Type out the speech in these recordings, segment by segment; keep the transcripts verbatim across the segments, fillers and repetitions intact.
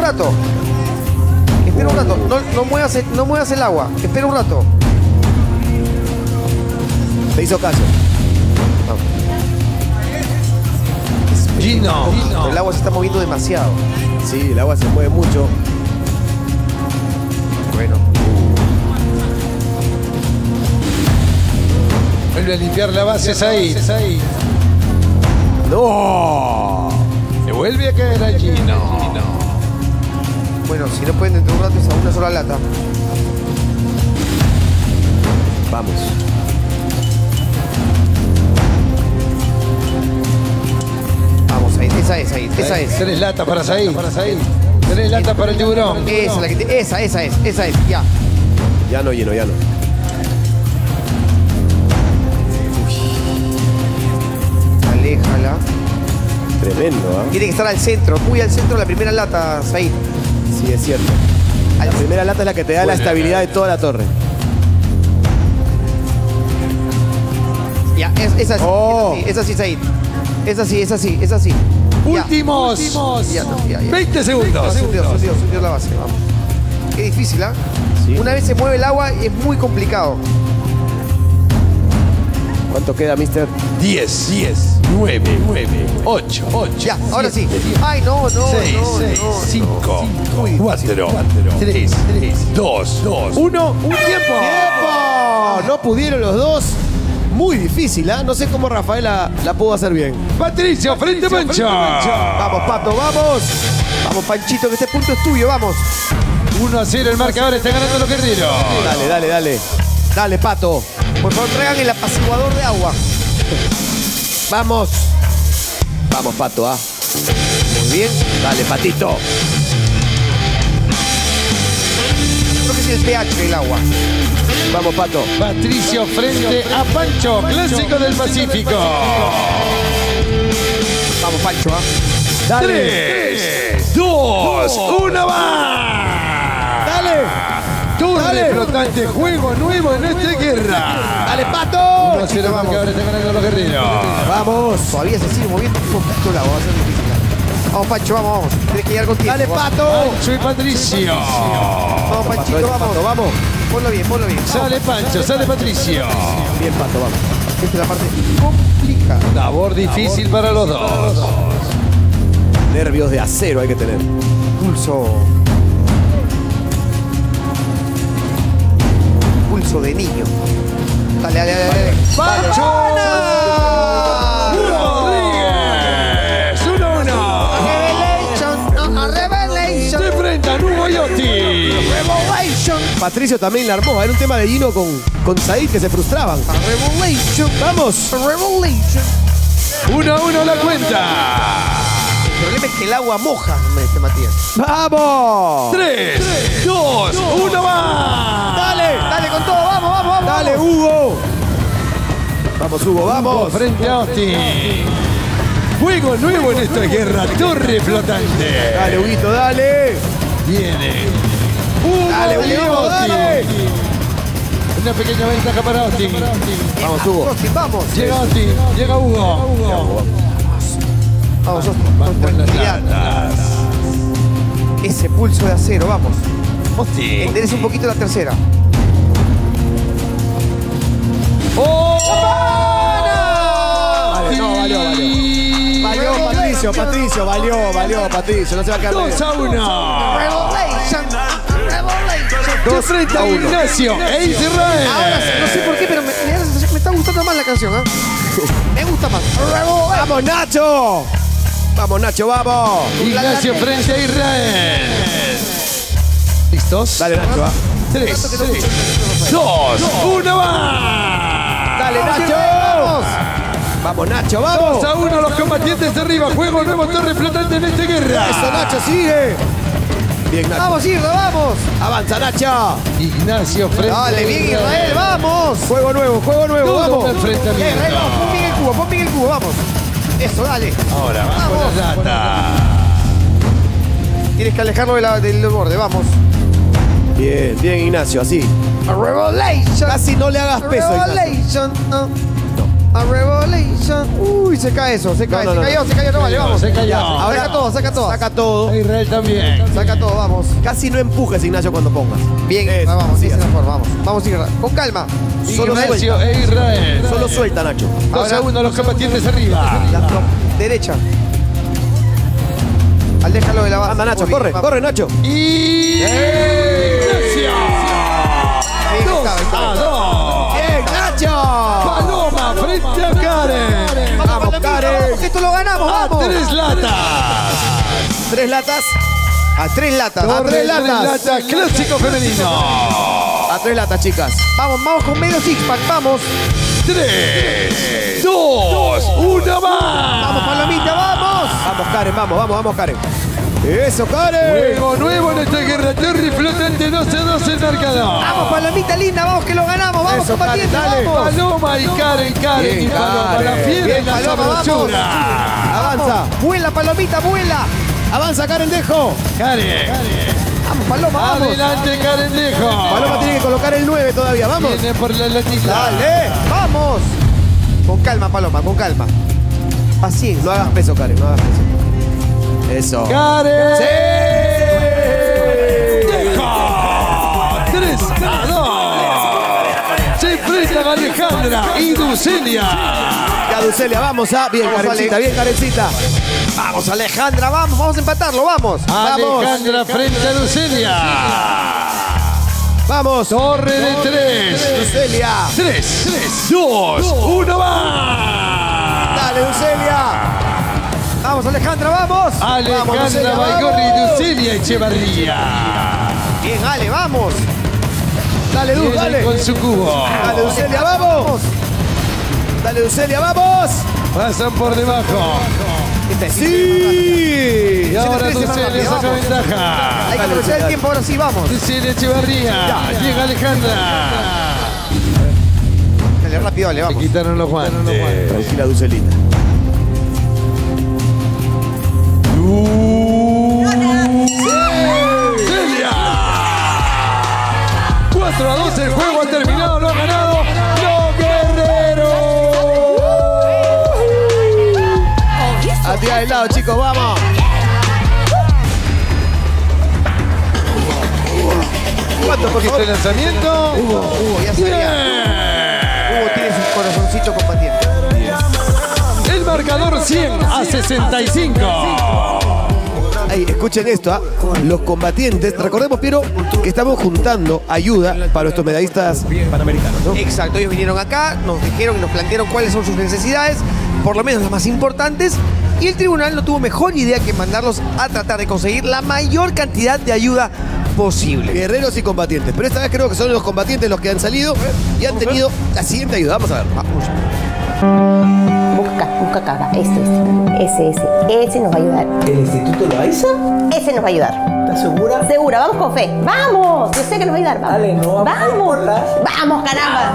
rato. Espera un rato. No, no, muevas el, no muevas el agua. Espera un rato. Te hizo caso. Vamos. Gino. El agua se está moviendo demasiado. Sí, el agua se mueve mucho. Bueno. Vuelve a limpiar la base, Said. ¡No! Se vuelve a caer a Gino. Bueno, si no pueden dentro de un rato es a una sola lata. Vamos. Vamos, Said. Esa es, Said. Esa es. Tres latas para Said. Tres latas para el tiburón. Esa es la que te- esa, esa es. Esa es. Ya. Ya no, lleno, ya no. Aléjala. Tremendo, ¿ah? Tiene que estar al centro. Muy al centro la primera lata, Said. Sí, es cierto. Al La primera lata es la que te da la estabilidad de toda la torre. Ya, es, esa sí, Oh. esa sí, esa sí, Said. Esa sí, esa sí, esa sí. Ya. Últimos. Ya, no, ya, ya. veinte No, segundos. sundió, sundió, sundió la base, vamos. Qué difícil, ¿ah? Sí. Una vez se mueve el agua es muy complicado. ¿Cuánto queda, mister? diez, diez, nueve, ocho, ocho. Ya, ahora sí. Ay, no, no, seis, no, seis, no, cinco, Uy, cuatro, tres, dos, dos, Uno, un tiempo. ¡Tiempo! No pudieron los dos. Muy difícil, ¿ah? No sé cómo Rafaela la pudo hacer bien. Patricio, frente a Pancho. Vamos, Pato, vamos. Vamos, Panchito, que este punto es tuyo, vamos. uno a cero el marcador, está ganando los guerreros. Dale, dale, dale. Dale, Pato. Por favor, traigan el apaciguador de agua. Vamos. Vamos, Pato, ¿ah? Muy bien. Dale, Patito. Creo que es el pH del agua. Vamos, Pato. Patricio frente a Pancho, clásico del Pacífico. Vamos, Pancho, ¿ah? Dale. tres, dos, uno más. Dale. Torre Dale. flotante, juego nuevo en esta guerra. Dale, Pato. uno a cero marcador, está ganando los guerreros. Vamos. Todavía se sigue moviendo un poquito el agua, va a ser difícil. Vamos, Pancho, vamos, vamos. Tienes que llegar con tiempo. Dale, vamos. Pato. Pancho y Patricio. Vamos, Panchito, Pato, vamos. Pato, vamos. Ponlo bien, ponlo bien. Vamos. Sale Pancho, sale Patricio. Bien, Pato, vamos. Esta es la parte complicada. Labor difícil para los dos. Nervios de acero hay que tener. Pulso. Pulso de niño. Dale, dale, dale. dale. ¡Pancho! ¡Vamos! Rodríguez! uno a uno. Revelation, no, no, Revelation. Se enfrentan Hugo y Oti. Revelation. Patricio también la armó. Era un tema de Gino con, con Said que se frustraban. Revelation. Vamos. Revelation. uno a uno la cuenta. El problema es que el agua moja, me dice Matías. ¡Vamos! tres, dos, uno más. ¡Dale! Dale con todo, vamos, vamos, vamos. ¡Dale, Hugo! Vamos, Hugo, vamos. Frente a Oti. Juego nuevo en esta guerra. Torre flotante. Dale, Huguito, dale. Viene. Hugo Dale, y Hugo, Oti. dale. Una pequeña ventaja para Oti. Vamos, Hugo. Austin, vamos. Llega Oti. Llega Hugo. Vamos, Austin, con Vamos con las tranquilidad. latas. Ese pulso de acero, vamos. Oti. Endereza un poquito la tercera. ¡Oh! Vale, no, valió, valió. Valió, Patricio, Patricio, valió, valió, Patricio. No se va a quedar dos medio. a uno. Revelation. Revelation. De frente a Ignacio e Ahora sí, Israel. no sé por qué, pero me, me, me está gustando más la canción, ¿ah? Me gusta más. ¡Vamos, Nacho! ¡Vamos, Nacho, vamos! Ignacio frente a Israel. ¿Listos? Dale, Nacho, va. tres, dos, uno más. ¡Dale, Nacho! ¡Vamos, Nacho, dos vamos! a uno los combatientes de arriba. Juego nuevo torre flotante en esta guerra. ¡Eso, Nacho, sigue! Bien, Nacho. Vamos, Irra, vamos. ¡Avanza, Nacho! Ignacio frente Dale, a bien, Israel, vamos. Juego nuevo, juego nuevo, Todo vamos. un Eh, enfrentamiento. Israel, vamos, pon bien el cubo, pon bien el cubo, vamos. Eso, dale. Ahora vamos con Vamos. las latas. Tienes que alejarlo de la- del borde, vamos. Bien, bien, Ignacio, así. Revelation. Casi no le hagas peso, Ignacio. Revelation. No. No. A revelation. Uy, se cae eso, se cae, No, no, se no, cayó, no. se cayó, no vale, vamos. Se cayó. Ya, Ahora- saca todo, saca todo. Saca todo. Israel también. Saca todo, vamos. Casi no empujes, Ignacio, cuando pongas. Bien, Eso, vamos, sí, sí, así. mejor, vamos. Vamos a ir con calma. Solo Ignacio suelta. e Israel. Solo suelta, Nacho. Dos Ahora- segundos los combatientes arriba. La- no, derecha. Al déjalo de la base. Anda, Nacho, Muy bien, corre, vamos. corre, Nacho. Y... Ignacio. Bien, Dos estaba, estaba. a dos. ¡Bien, Nacho! Paloma frente a Karen. Vamos, Karen. Vamos, que esto lo ganamos, A vamos. tres latas. Tres latas. A tres latas. A Torre tres tres latas. latas, clásico femenino. A tres latas, chicas. Vamos, vamos con medio six pack, vamos. Tres, dos, uno más. Vamos, Palomita, vamos. Vamos, Karen, vamos, vamos, vamos, Karen. Eso, Karen. Juego nuevo en esta guerra Torre flotante doce a dos el marcador. Vamos, Palomita linda, vamos que lo ganamos. Vamos, Eso, combatiente, Karen, dale. vamos. Paloma y Karen, Karen Bien, y Paloma, Karen. la fiera Bien, y la Paloma, vamos. sabrosura. Avanza. Vuela, Palomita, vuela. Avanza, Karen, dejo. Karen, Vamos, Paloma, vamos. adelante Karen Dejo. Paloma tiene que colocar el nueve todavía. Vamos. Viene por la latita. Dale. Vamos. Con calma, Paloma, con calma. Paciencia. No hagas peso, Karen, no hagas peso. Eso. Karen. ¡Sí! Dejo. Tres a dos. Se enfrentan Alejandra y Ducelia. Ya, Ducelia, vamos, ah. Bien, Vamos, Karencita, Ale. bien, Karencita. Vamos, Alejandra, vamos. Vamos a empatarlo, vamos. Vamos. Alejandra frente a Ducelia. Vamos. Torre de tres. Ducelia. Tres, tres, dos, uno más. Dale, Ducelia. Vamos, Alejandra, vamos. Vamos, Alejandra Ducelia, Baigorri y vamos. Ducelia Echevarría. Bien, Ale, vamos. Dale, Du, Vienen dale. con su cubo. Dale, Ducelia, vamos. Dale, Ducelia, vamos. Pasan por debajo. Sí. Y ahora trece más Ducelia rápido, saca vamos. ventaja. Hay que aprovechar el tiempo, ahora sí, vamos. Ducelia Echevarría. Llega Alejandra. Dale, rápido, Ale, Se vamos. quitaron los guantes. Tranquila, Ducelita. Ducelia. cuatro a dos el juego ha terminado, lo ha ganado los guerreros. A tirar del lado, chicos, vamos. ¿Cuánto, por favor? Este lanzamiento. Hugo, Hugo, ya sabía. Bien. Hugo tiene su corazoncito combatiente. El marcador cien a sesenta y cinco. Ay, escuchen esto, ¿ah? Los combatientes, recordemos, Piero, que estamos juntando ayuda para nuestros medallistas panamericanos, ¿no? Exacto, ellos vinieron acá, nos dijeron y nos plantearon cuáles son sus necesidades, por lo menos las más importantes, y el tribunal no tuvo mejor idea que mandarlos a tratar de conseguir la mayor cantidad de ayuda posible. Guerreros y combatientes. Pero esta vez creo que son los combatientes los que han salido y han tenido la siguiente ayuda. Vamos a ver. Busca, busca acá, este, este, ese, ese, ese nos va a ayudar. ¿El Instituto Loaiza? Ese nos va a ayudar. ¿Estás segura? Segura, vamos con fe. ¡Vamos! Yo sé que nos va a ayudar. Vamos. Dale, no vamos a ¡Vamos! importar. ¡Vamos, caramba!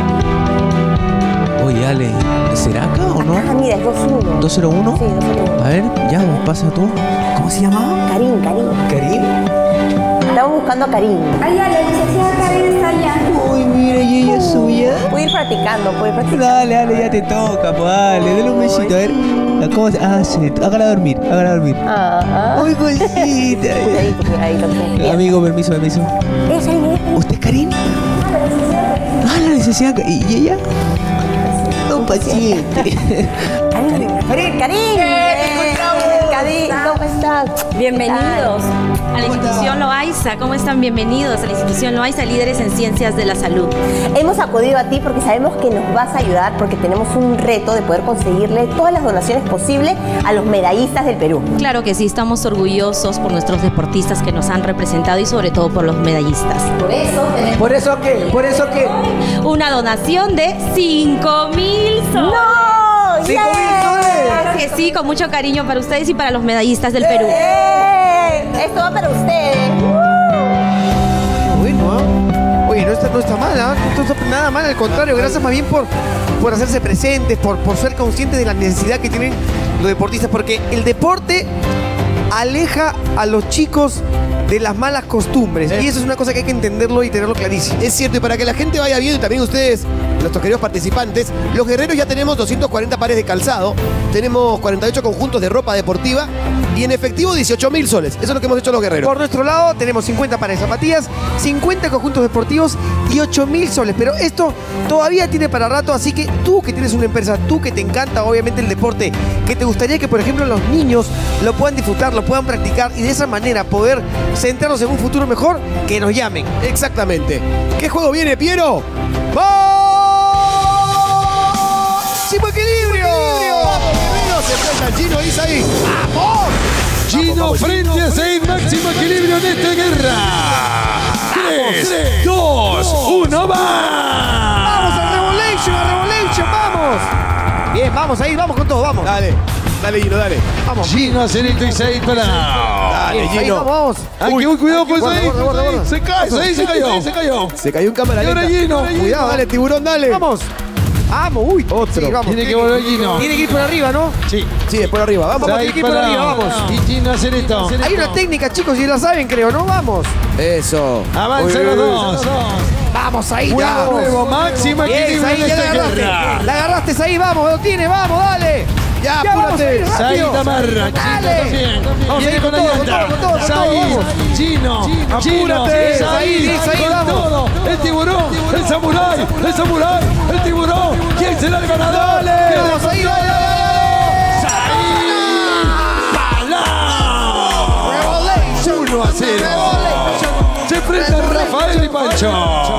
Oye, Ale, ¿será acá o Ah, no? mira, es dos uno. ¿dos cero uno? Sí, dos cero uno. A ver, ya, vos pasa tú. ¿Cómo se llamaba? Karim, Karim. ¿Karim? Estamos buscando a Karim. Ay, ya, la licenciada Karen está allá. Uy, mira, y ella es suya. Puedo ir practicando, puedo ir practicando. Dale, dale, ya te toca, pues dale, dale un besito, a ver. ¿Cómo se...? Ah, sí, hágala dormir, hágala dormir. Ajá. Uy, cosita. Cuidadito, cuidadito. cuidadito. Amigo, permiso, permiso. Esa es ¿Usted es Karim? Ah, la licenciada. ¿Y y ella? Un paciente. Karim. Karim, Karim. Karim, ¿cómo estás? Bienvenidos a la institución Loaiza. ¿Cómo están? Bienvenidos a la institución Loaiza, líderes en ciencias de la salud. Hemos acudido a ti porque sabemos que nos vas a ayudar porque tenemos un reto de poder conseguirle todas las donaciones posibles a los medallistas del Perú. Claro que sí, estamos orgullosos por nuestros deportistas que nos han representado y sobre todo por los medallistas. Por eso tenemos... ¿Por eso qué? ¿Por eso qué? Una donación de cinco mil soles. ¡No! ¡Cinco mil soles! Claro que sí, con mucho cariño para ustedes y para los medallistas del Perú. ¡Eh! Esto va para ustedes. Bueno, ¿ah? Oye, no está, no está mal, ¿ah? No está nada mal, al contrario, gracias más bien por, por hacerse presentes, por, por ser conscientes de la necesidad que tienen los deportistas, porque el deporte aleja a los chicos de las malas costumbres, Eh. y eso es una cosa que hay que entenderlo y tenerlo clarísimo. Es cierto, y para que la gente vaya viendo y también ustedes nuestros queridos participantes. Los guerreros ya tenemos doscientos cuarenta pares de calzado, tenemos cuarenta y ocho conjuntos de ropa deportiva y en efectivo dieciocho mil soles. Eso es lo que hemos hecho los guerreros. Por nuestro lado tenemos cincuenta pares de zapatillas, cincuenta conjuntos deportivos y ocho mil soles. Pero esto todavía tiene para rato, así que tú que tienes una empresa, tú que te encanta obviamente el deporte, que te gustaría que por ejemplo los niños lo puedan disfrutar, lo puedan practicar y de esa manera poder centrarnos en un futuro mejor, que nos llamen. Exactamente. ¿Qué juego viene, Piero? ¡Máximo equilibrio! ¡Vamos, guerreros! Se enfrenta Gino y Said. ¡Vamos! Gino frente a Said, máximo equilibrio en esta guerra. tres, dos, uno, ¡Vamos va! al Revolution, al Revolution! ¡Vamos! Bien, vamos ahí, vamos con todo, vamos. Dale, dale, Gino, dale. Vamos. Gino, Cenito y Said para. Dale, Bien, ahí Gino. vamos, vamos. Ay, uy, cuidado con guarda, Said. guarda, guarda, guarda. Se cae, Said se cayó, se cayó. Se cayó un cámara Y ahora lenta. Gino. Cuidado, Dale, tiburón, dale. Vamos. Vamos, uy. Otro. Sí, vamos. Tiene que volver Gino. Tiene que ir por arriba, ¿no? Sí. Sí, después arriba. Vamos. Vamos, Said tiene que ir por para. arriba, vamos. Y Gino, Cenito. Hay una técnica, chicos, y la saben, creo, ¿no? Vamos. Eso. Avanzan Uy, los uy, uy. dos. Vamos ahí, Juego vamos. nuevo, máximo Bien, equilibrio Said, en ya la esta agarraste. guerra. La agarraste, ahí, vamos, lo tiene, vamos, dale. Ya, vamos, apúrate. Said, rápido. Said amarra, Gino Dale. también. Vamos, Viene Said, con con todo, con todo, Ayanta. con todo, con todo, Said, vamos. Gino, Gino, Apúrate. Said, Said, Said, con vamos. todo. El tiburón, el samurái, el samurái, el tiburón. ¿Quién será el ganador? Vamos, ahí, dale, dale, dale. Said, uno a cero. Se enfrentan Rafael y Pancho.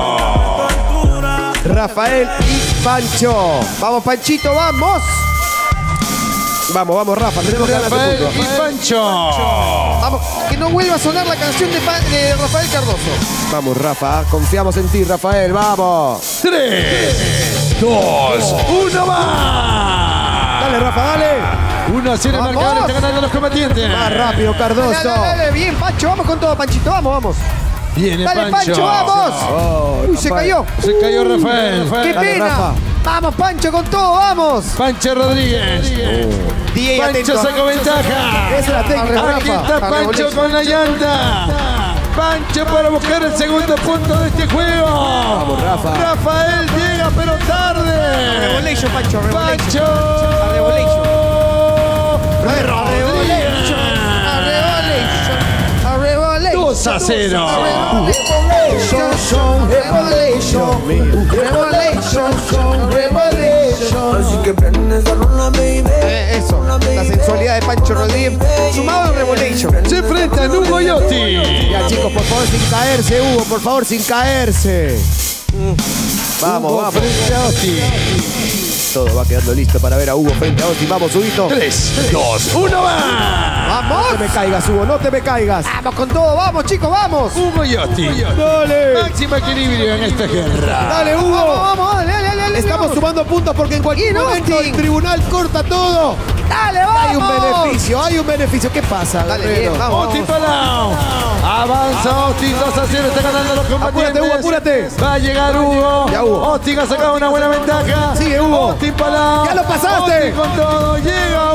Rafael y Pancho. Vamos, Panchito, vamos. Vamos, vamos, Rafa. Tenemos ganas de Rafael punto. y Pancho. Vamos, que no vuelva a sonar la canción de, Pa- de Rafael Cardoso. Vamos, Rafa. Confiamos en ti, Rafael. Vamos. tres, dos, uno más. Dale, Rafa, dale. uno a cero Vamos. marcador, está ganando los combatientes. Más rápido, Dale, Cardoso. dale, dale, bien, Pancho, vamos con todo, Panchito, vamos, vamos. Viene Dale, Pancho. Pancho, vamos. Oh, Uy, se Rafael. cayó. Se cayó Rafael. ¡Qué Dale, pena! Rafa. Vamos, Pancho, con todo, vamos. Pancho Rodríguez. D J, Pancho atento. sacó ventaja. Esa es la técnica, Aquí Rafa. está Pancho con la llanta. Pancho para buscar el segundo punto de este juego. Vamos, Rafa. Rafael llega, pero tarde. Revelation, Pancho, Revelation. Pancho. A Revelation. Rodríguez. A Revelation. A Revelation. dos a cero. Revelation. Revelation. Revelation. Revelation. Así que prende esa rola, baby. Eh, eso, la sensualidad de Pancho Rodríguez sumado en Revelation. Se enfrentan Hugo y Oti. Ya, chicos, por favor, sin caerse, Hugo. Por favor, sin caerse. Vamos, Hugo vamos. frente a Oti. Todo va quedando listo para ver a Hugo frente a Oti. Vamos, Huguito. tres, dos, uno más. No te me caigas, Hugo. No te me caigas. Vamos con todo, vamos chicos, vamos. Hugo y Oti. Dale. Máximo equilibrio en esta guerra. Dale, Vamos, Hugo. vamos, dale, dale, dale. Estamos vamos. sumando puntos porque en cualquier Bien, momento Austin. el tribunal corta todo. Dale, vamos. Hay un beneficio, hay un beneficio. ¿Qué pasa, Dale, guerrero? bien, vamos. Oti Palau. Avanza Oti, dos a cero, está ganando los combatientes. Apúrate, Hugo, apúrate. Va a llegar Hugo. Ya, Hugo. Oti ha sacado una buena ventaja. Sigue, Hugo. Oti Palau. Ya lo pasaste. Oti con todo. Llega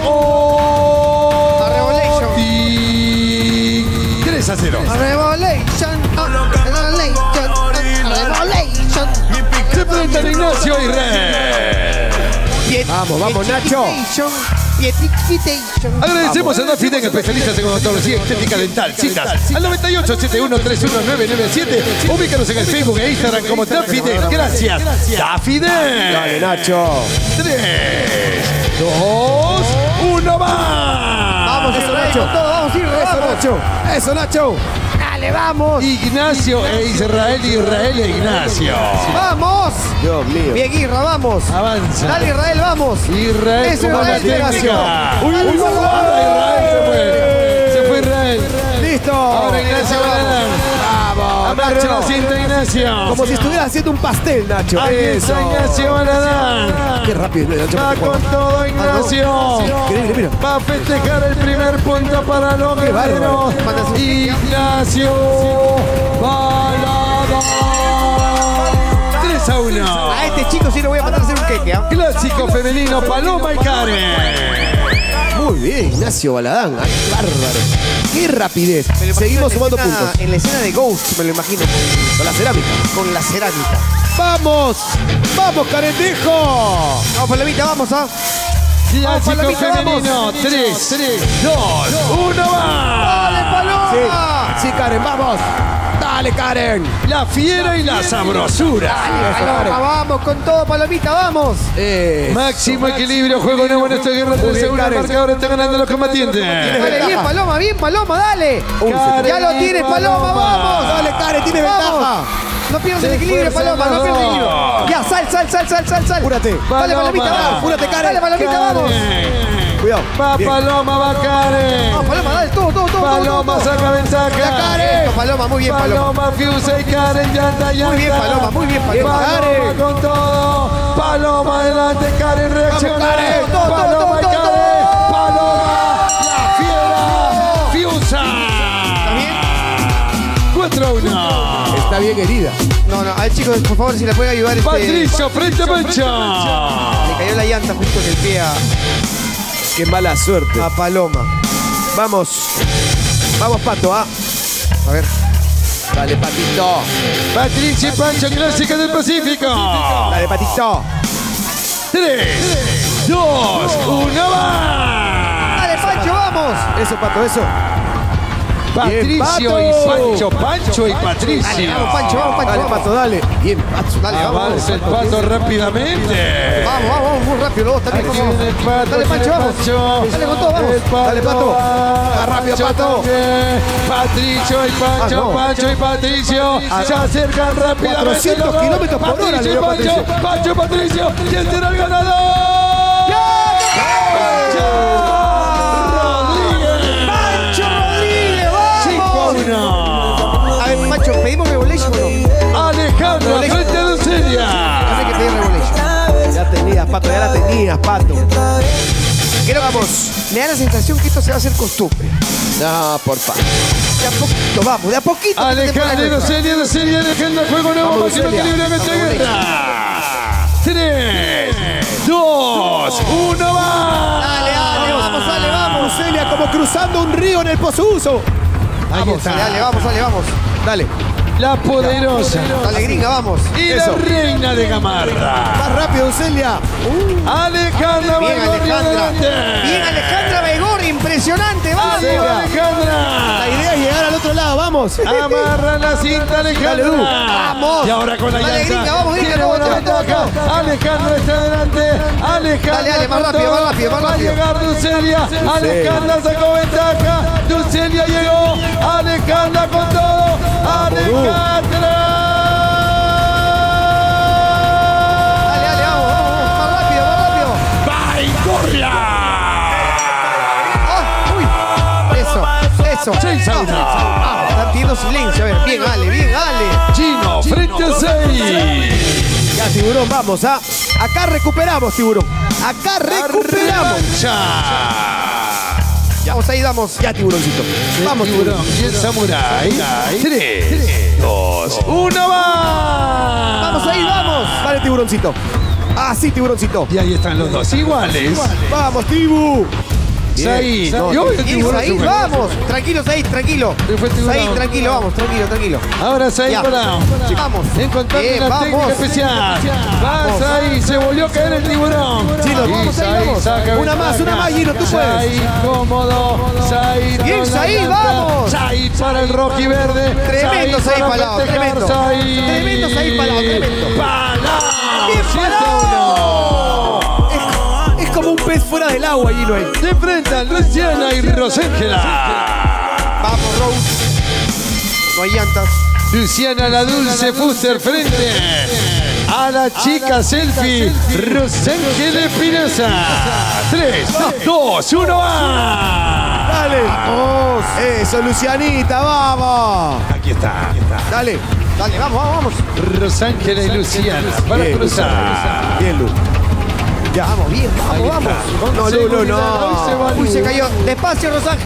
Hugo. A Revelation. Oti. tres a cero. A Revelation. A Revelation. A Revelation. Se enfrentan Ignacio y Israel. Vamos, vamos, Nacho. Pietification. Agradecemos a Dafiden, especialistas en odontología estética dental. Citas al noventa y ocho, setenta y uno, treinta y uno, nueve noventa y siete. Ubícanos en el Facebook e Instagram como Dafiden. Gracias. Dafiden. Dale, Nacho. tres, dos, uno más. Vamos, Eso, Israel, Nacho. con todo, vamos, Israel, Eso, vamos. Nacho. Eso, Nacho. Dale, vamos. Ignacio e Israel, Israel e Ignacio. Vamos. Dios mío. Bien, Irra, vamos. Avanza. Dale, Israel, vamos. Israel Eso, con la Israel, técnica. Uy, uy, uy, Israel se fue. Se fue Israel. Listo. Ahora Ignacio va a ganar. Vamos, Amarra Nacho. la cinta Ignacio. Como si estuviera haciendo un pastel, Nacho. Aquí Eso. está Ignacio Baladán. Qué rápido, Nacho. Va con todo Ignacio. Increíble, mira. Va a festejar el primer punto para los Qué bárbaro. guerreros. Ignacio Baladán. tres a uno. A este chico sí le voy a mandar a hacer un queque, ¿ah? Clásico femenino Paloma y Karen. Muy bien, Ignacio Baladán. Ay, qué bárbaro. Qué rapidez. Me lo imagino Seguimos en la sumando escena- puntos. En la escena de Ghost, me lo imagino. Con la cerámica. Con la cerámica. ¡Vamos! ¡Vamos, Caretejo! Vamos, Palomita, vamos, ¿ah? Clásico Palomita, femenino. tres, dos, uno, va. ¡Dale, Paloma! Sí, sí, Karen, vamos. Dale, Karen. La fiera y la sabrosura. Paloma, vamos, con todo, Palomita, vamos. Eh, Máximo equilibrio, juego nuevo en esta guerra. Muy tres bien, segundos, el Karen. marcador está ganando los combatientes. Dale, bien, Paloma, bien, Paloma, dale. Karen Ya lo tienes, Paloma, vamos. Dale, Karen, tienes Vamos. ventaja. No pierdas el Se equilibrio, esfuerza Paloma, no los pierdas el dos. equilibrio. Ya, sal, sal, sal, sal, sal, sal. Apúrate. Dale, Paloma. Palomita, vamos. Apúrate, Karen. Dale, Palomita, vamos. Cuidado. Va Bien. Paloma, va Karen. Vamos, Paloma, dale, todo, todo, todo. Paloma todo, todo. saca ventaja. Esto, Paloma, muy bien, Paloma. Paloma, Fiusa y Karen, llanta, llanta. Muy bien, Paloma, muy bien, Paloma. Paloma Karen. con todo. Paloma adelante, Karen reacciona. Karen. Todo, todo, Paloma todo, y todo, Karen. todo. Paloma, la fiera. Fiusa. ¿Está bien? cuatro a uno. Está bien herida. No, no, a ver, chicos, por favor, si le pueden ayudar. Este, Patricio frente a Pancha. le cayó la llanta justo en el pie a, Qué mala suerte. a Paloma. Vamos. Vamos, Pato, ¿ah? A ver. Dale, Patito. Patricio y Pancho, clásica del Pacífico. Dale, Patito. tres, dos, uno, va. Dale, Pancho, vamos. Eso, Pato, eso. Patricio Bien, y Pato. Pancho, Pancho y Patricio. Dale, vamos, Pancho, vamos, Pancho, Dale, vamos. Pato, dale. Bien, Pato. Dale, vamos. Avanza el Pato rápidamente. Vamos, vamos, vamos, muy rápido, los dos también, Aquí vamos. viene el Pato, Dale, Pancho, tiene vamos. Pancho. Dale con todo, vamos. El Pato Dale, Pato. va. Va rápido, Pancho Pato. también. Patricio y Pancho, Ah, no. Pancho y Patricio se acercan rápidamente. cuatrocientos los dos. kilómetros por hora Patricio le y dio Pancho, Patricio. Pancho y Patricio. ¿Quién será el ganador? Pancho Rodríguez, cinco a vamos. uno. A ver, Pancho, ¿pedimos revelation o no? Alejandro frente a Lucelia. Hay que pedir revelation. Ya tenías, Pato, ya la tenías, Pato. Creo que me da la sensación que esto se va a hacer costumbre. No, por favor. De a poquito, vamos, de a poquito. Alejandro y Lucelia, Lucelia, Alejandro, juego nuevo, Vamos, máximo Lucelia. equilibrio en esta guerra. tres, dos, uno, va. Dale, dale, vamos, dale, vamos. Celia como cruzando un río en el Pozuzo. Ahí Vamos, está. dale, dale, vamos, dale, vamos. Dale. La poderosa Dale, gringa, vamos. y Eso. la reina de Gamarra. Más rápido, Celia. Alejandra Bien, Baigorri Alejandra. adelante. Bien, Alejandra Baigorri, impresionante, vamos. Arriba, La Alejandra. idea es llegar al otro lado, vamos. Amarra la cinta, Alejandra. Vamos. Y ahora con la Dale, llanta. gringa, vamos, gringa, Tiene vamos, buena vamos, ventaja. vamos. Alejandra está adelante. Alejandra. Dale, dale, más con rápido, todo. más rápido, más Va a rápido. llegar Ducelia. Alejandra sacó ventaja. Ducelia llegó. Alejandra con todo. Alejandra. Dale, dale, vamos, vamos, vamos. Más rápido, más rápido. Baigorria. Ah, uy. Eso, eso. seis a uno. Ah, están pidiendo silencio. A ver, bien, Ale, bien, Ale. Chino frente a seis. Ya, tiburón, vamos, ¿ah? Acá recuperamos, tiburón. Acá recuperamos. Revancha. Vamos ahí, damos. Ya, tiburoncito. Vamos, tiburón. Y el samurái. tres, dos, uno, va. Vamos ahí, vamos. Vale, tiburoncito. Ah, sí, tiburoncito. Y ahí están los dos iguales. Vamos, Tibu. Said. No, Y hoy el Bien, tiburón Said, se fue. vamos. Tranquilo, Said, tranquilo. Se fue el tiburón. Said, tranquilo, vamos, tranquilo, tranquilo. Ahora Said Ya. Brown. Vamos. Encontrando Bien, una vamos. técnica especial. Va Said, se volvió a caer el tiburón. Chino, Y vamos, Said ahí, vamos. saca Una más, ventaja. una más, Gino, tú puedes. Said cómodo. Said Bien, con la Said, llanta. vamos. Said para el Rocky Verde. Tremendo Said para Palao, festejar. tremendo. Said. Tremendo Said Palao, tremendo. Palao. Bien, siete a uno. Es, es como un pez fuera del agua, Gino, ahí. Se enfrentan Luciana y Rosángela. Vamos, Rose. No hay llantas. Luciana la dulce Fuster frente a la chica selfie Rosángela Espinosa. tres, dos, uno, va. Dale. Vamos. Eso, Lucianita, vamos. Aquí está, aquí está. Dale. Dale, vamos, vamos, vamos. Rosángela y Luciana para Bien, cruzar. Bien, Lu. Ya. Vamos, bien, vamos, vamos. No, Lu, Lu, no. Hoy se va Uy, se Lu. cayó. Despacio, Rosángel.